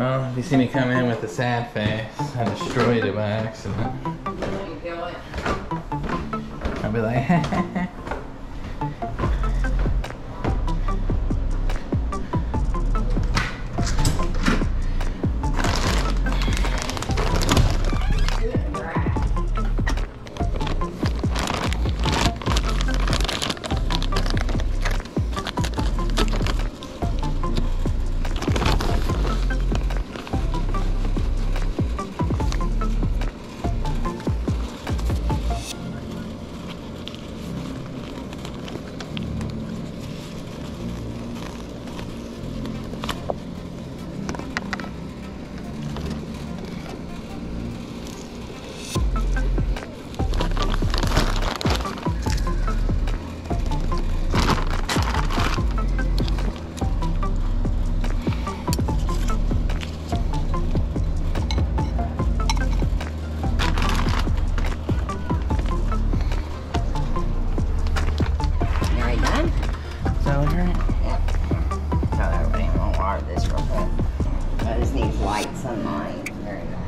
Well, if you see me come in with a sad face, I destroyed it by accident. You feel it? I'll be like, Tell everybody I'm gonna water this real quick. I just need lights on mine. Very nice.